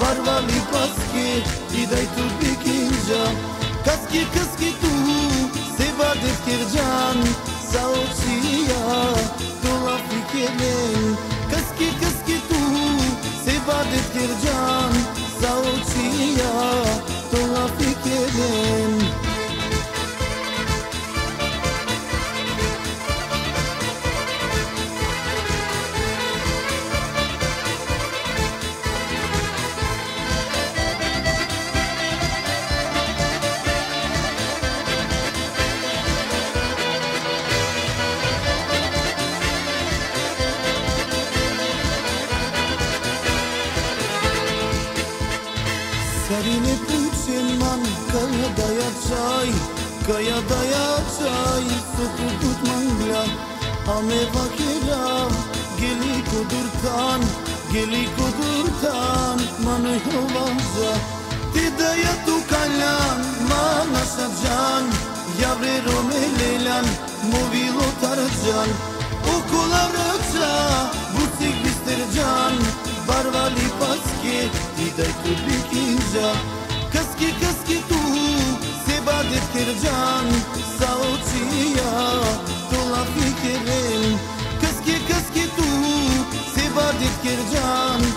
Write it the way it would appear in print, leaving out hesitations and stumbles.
barvali paske I daj tu bikinja Kaski tu se badet kerjan Saocia tola fikelen Kaski tu se badet kerjan Saocia tola fikelen Sarine puțin man Kaya daya çay Sotu tut mangla Ame vakira Geli kudurtan Manu havaza Ti daya tu kalan Mana sajan Yavre romelelan Movilo tarcan Okularıca Butik bistercan Barvali paske Ti daj tu bikinja Kaski tu Se badet kerjan Saocia Tola fikeren Kaski tu Se badet kerjan